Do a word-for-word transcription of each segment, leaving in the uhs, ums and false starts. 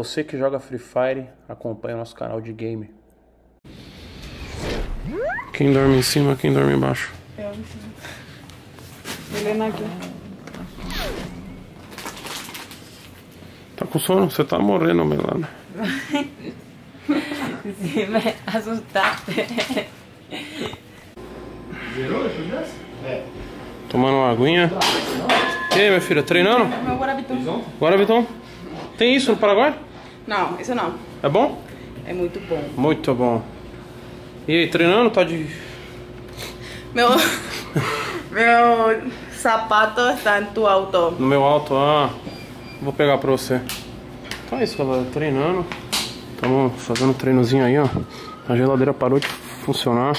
Você que joga Free Fire, acompanha o nosso canal de game. Quem dorme em cima, quem dorme embaixo? Eu. Helena aqui. Tá com sono? Você tá morrendo, Melana. Sí, me asustaste. Zerou depois dessa? É. Tomando uma aguinha. E aí, minha filha, treinando? Meu Guarabitum. Guarabitum? Tem isso no Paraguai? Não, isso não. É bom? É muito bom. Muito bom. E aí, treinando? Tá de... Meu... Meu sapato está em tu auto. No meu alto, ah. Vou pegar pra você. Então é isso, galera. Treinando. Estamos fazendo um treinozinho aí, ó. A geladeira parou de funcionar.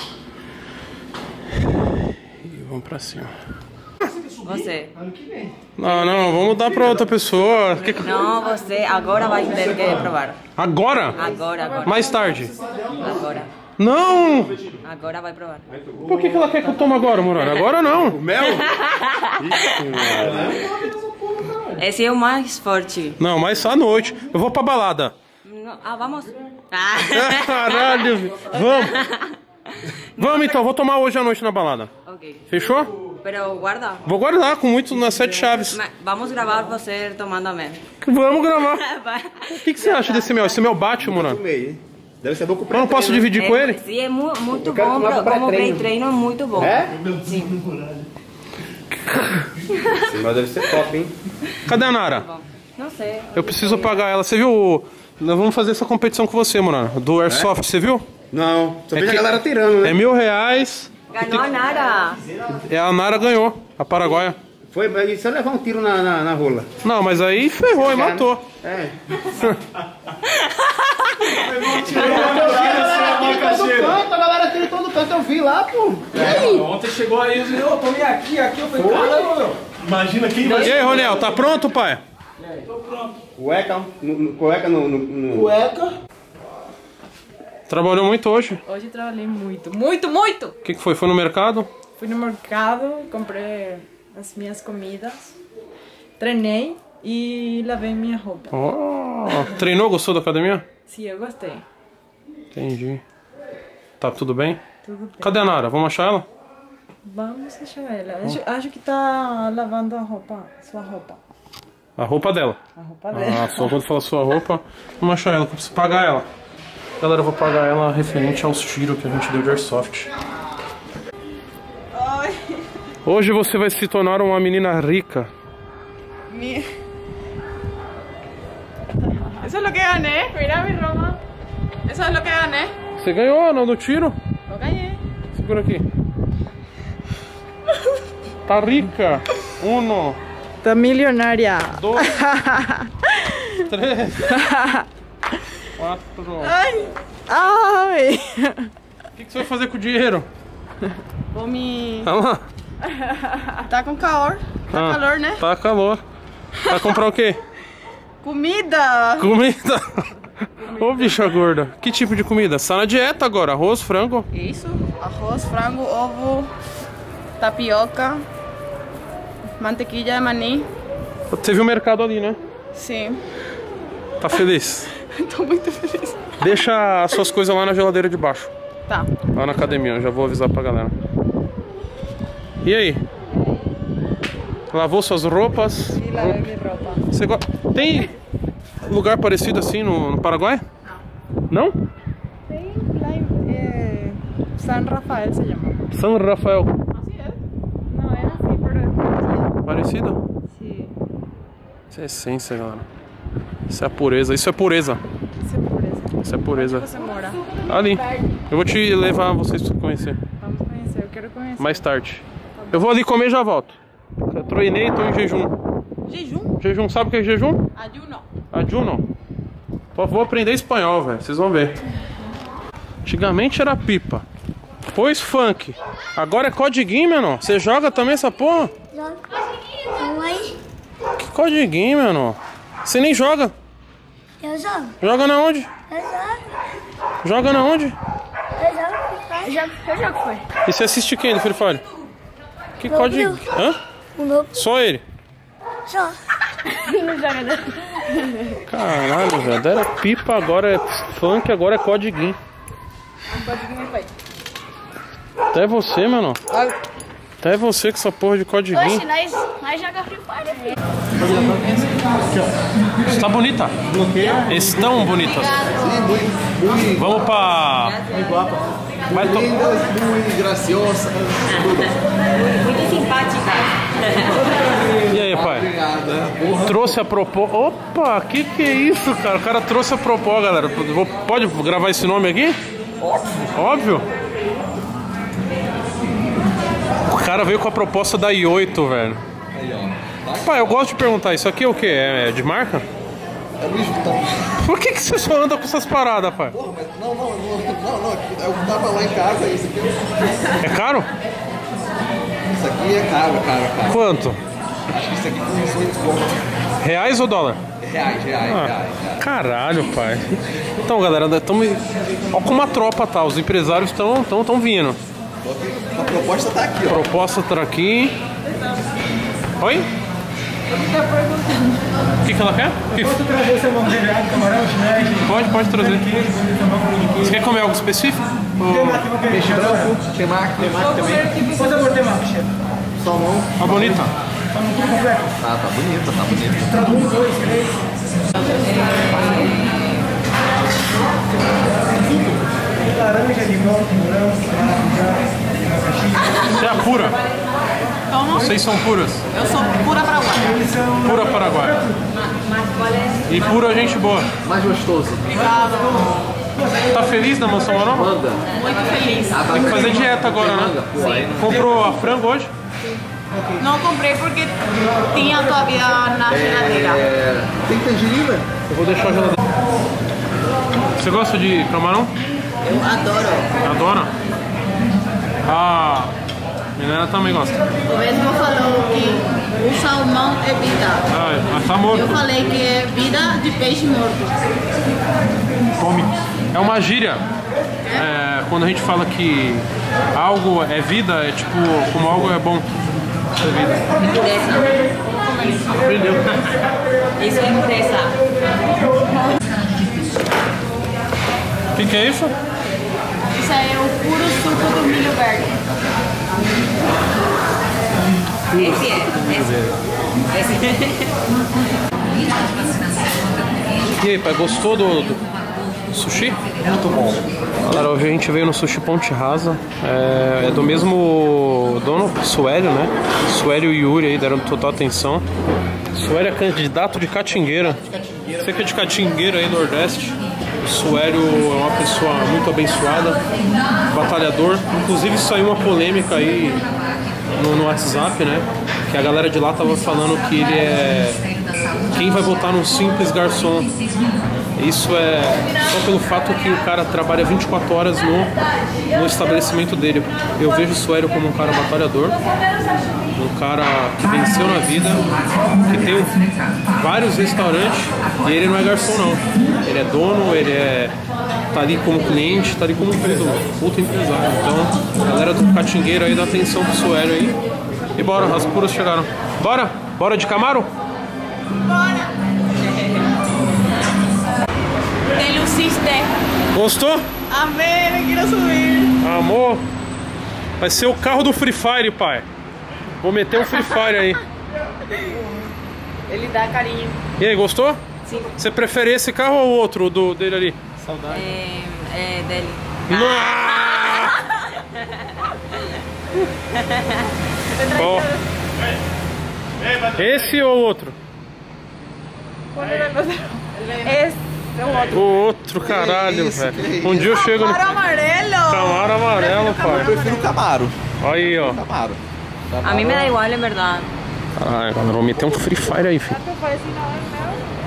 E vamos pra cima. Você. Não, não, vamos dar pra outra pessoa. Que... Não, você agora vai ter que provar. Agora? Agora, agora. Mais tarde? Agora. Não! Agora vai provar. Por que, que ela quer que eu tome agora, Murano? Agora não. Mel? Esse é o mais forte. Não, mas à noite. Eu vou pra balada. Não, ah, vamos. Ah. Caralho, filho. Vamos. Vamos então, vou tomar hoje à noite na balada. Ok. Fechou? Pero guarda. Vou guardar com muito nas sete chaves. Ma- Vamos gravar você tomando mel. Vamos gravar. Vai. O que, que você acha desse mel? Esse mel bate, Murano? Deve ser bom com Eu não posso dividir É, com ele? sim, é mu muito quero bom. tomar Pra, pro como pré-treino. pré-treino, muito bom. É? Sim. Mas deve ser top, hein? Cadê a Nara? Bom. Não sei. Eu preciso pagar ela. Você viu? o- Nós vamos fazer essa competição com você, Murano. Do Airsoft, você viu? Não, só vejo que- a galera tirando, né? É mil reais. Ganhou a Nara. É, a Nara ganhou, a paraguaia. Foi, mas e se eu levar um tiro na, na, na rola? Não, mas aí ferrou e matou. É. Todo canto, a galera tira todo canto, eu vi lá, pô. E aí? Ontem chegou aí e eu tomei aqui, aqui, eu falei, caramba, meu. Imagina quem vai... E aí, Roniel, tá pronto, pai? Cueca, no, no, cueca no, no, no... Cueca. Trabalhou muito hoje? Hoje trabalhei muito, muito, muito. O que, que foi? Foi no mercado? Fui no mercado, comprei as minhas comidas, treinei e lavei minha roupa. Oh, treinou? Gostou da academia? Sim, eu gostei. Entendi. Tá tudo bem? Tudo bem. Cadê a Nara? Vamos achar ela? Vamos achar ela. Acho, acho que tá lavando a roupa, sua roupa. A roupa dela. A roupa dela. Ah, só quando fala sua roupa. Vamos achar ela, que eu preciso pagar ela. Galera, eu vou pagar ela referente aos tiros que a gente deu de Airsoft. Ai. Hoje você vai se tornar uma menina rica. Mi... Eso es lo que gané. Mira mi ropa. Eso es lo que gané. Você ganhou no, no tiro? Lo ganhei. Segura aqui. Tá rica. Um, Tá milionária. dois, três, quatro. Ai. Ai. O que, que você vai fazer com o dinheiro? Vou me... Olha lá. Tá com calor. Tá Ah, calor, né? Tá calor. Vai comprar o quê? Comida. Comida. Ô, bicha gorda. Que tipo de comida? Você tá na dieta agora. Arroz, frango. Isso. Arroz, frango, ovo, tapioca, mantequilla de maní. Você viu o mercado ali, né? Sim. Tá feliz? Tô muito feliz. Deixa as suas coisas lá na geladeira de baixo. Tá. Lá na academia. Eu já vou avisar pra galera. E aí? Lavou suas roupas? E lavei minha roupa. Você go... Tem lugar parecido assim no, no Paraguai? Não. Não? Tem lá em eh, San Rafael se llama. São Rafael. Así es. No es así, pero Parecido? sí. Isso é essência, galera. Isso é pureza. Isso é pureza. Isso é pureza. Isso é pureza. Onde você mora? Ali. Eu vou te levar vocês pra conhecer. Vamos conhecer, eu quero conhecer. Mais tarde. Eu vou ali comer e já volto. Eu treinei e tô em jejum. Jejum? Jejum, sabe o que é jejum? Ayuno. Ajuno. Pô, vou aprender espanhol, velho. Vocês vão ver. Antigamente era pipa. Depois funk. Agora é codiguinho, menor. Você joga também essa porra? Joga. Mamãe, Que codiguinho, menor? Você nem joga. eu jogo. Joga na onde? Eu jogo. Joga na onde? Eu jogo. Eu jogo. Eu jogo, foi. E você assiste quem do Free Fire? Que código? Hã? O meu Só ele? só. Caralho, velho. Era pipa, agora é funk, agora é codiguinho. Até você, mano. Até você com essa porra de codiguinho. Oxe, nós, nós jogamos Free Fire. Está bonita. Estão bonitas. Vamos pra... Vai to... Muito graciosa. Muito simpática. E aí, pai? Trouxe a proposta. Opa, que que é isso, cara? O cara trouxe a proposta, galera. Pode gravar esse nome aqui? Óbvio. Óbvio? O cara veio com a proposta da i oito, velho. Pai, eu gosto de perguntar, isso aqui é o que? É de marca? É Luiz Vuitton. Por que que você só anda com essas paradas, pai? Porra, mas não, não, não, não, não. Eu tava lá em casa, isso aqui é... É caro? Isso aqui é caro, caro, caro. Quanto? Acho que isso aqui foi uns oito contos. Reais ou dólar? Reais, reais, Ah, reais, reais. caralho, pai. Então, galera, estamos... Olha como a tropa tá, os empresários estão tão, tão vindo. A proposta tá aqui, A ó. proposta tá aqui. Oi? O que, que ela quer? Que... Posso trazer salmão grelhado, camarão, chinês? Pode, pode trazer. Você quer comer algo específico? Ou... Peixe branco, temaki, temaki também. Qual sabor temaki, chefe? Salmão. Tá bonita? Tá no tudo completo. Tá, tá bonito, tá bonito. Trago um, dois, três. Laranja, limão, morango, maracujá, abacaxi. Você é a pura? Como? Vocês são puras? Eu sou pura paraguaia. Pura Paraguai. E pura gente boa. Mais gostoso. Tá feliz na Mansão Maromba? Manda. Muito feliz. Tem que fazer dieta agora, né? Pô, aí não Comprou a frango hoje? Não comprei porque tinha todavía na geladeira. é... Tem tangerina? Eu vou deixar a geladeira. Você gosta de camarão? Eu adoro. Adora? A menina também gosta. O mesmo falou que o salmão é vida. Ah, mas tá Eu morto. falei que é vida de peixe morto. Come. É uma gíria. É, quando a gente fala que algo é vida, é tipo, como algo é bom. É vida. Impureza. Aprendeu. Isso é impureza. O que, que é isso? Isso aí é o puro suco do milho verde. Esse é. Esse. Esse. E aí, pai, gostou do, do sushi? Muito bom. Galera, hoje a gente veio no Sushi Ponte Rasa. É, é do mesmo dono, Suélio, né? Suélio e Yuri aí deram total atenção. Suélio é candidato de Catingueira. Você que é de Catingueira aí, Nordeste. O Suélio é uma pessoa muito abençoada, batalhador. Inclusive saiu uma polêmica aí no, no WhatsApp, né? Que a galera de lá tava falando que ele é... Quem vai votar num simples garçom? Isso é só pelo fato que o cara trabalha vinte e quatro horas no, no estabelecimento dele. Eu vejo o Suélio como um cara batalhador, um cara que venceu na vida, que tem vários restaurantes, e ele não é garçom não. Ele é dono, ele é tá ali como cliente, tá ali como tudo, puto empresário. Então, a galera do Catingueiro aí dá atenção pro Suélio aí. E bora, as puras chegaram. Bora? Bora de Camaro? Tem o Cisté. Gostou? Amém, eu quero subir. Amor, vai ser o carro do Free Fire, pai. Vou meter um Free Fire aí. Ele dá carinho. E aí, gostou? Sim. Você prefere esse carro ou o outro, o do, dele ali? É, é dele. Ó. Esse ou o outro? Esse é o outro. O outro, caralho, isso, velho. que Um dia eu chego no Camaro amarelo. Camaro amarelo, Eu pai. prefiro o Camaro. Aí, ó. Camaro. A mim me dá igual, é verdade. Caralho, galera, vou meter um Free Fire aí, filho.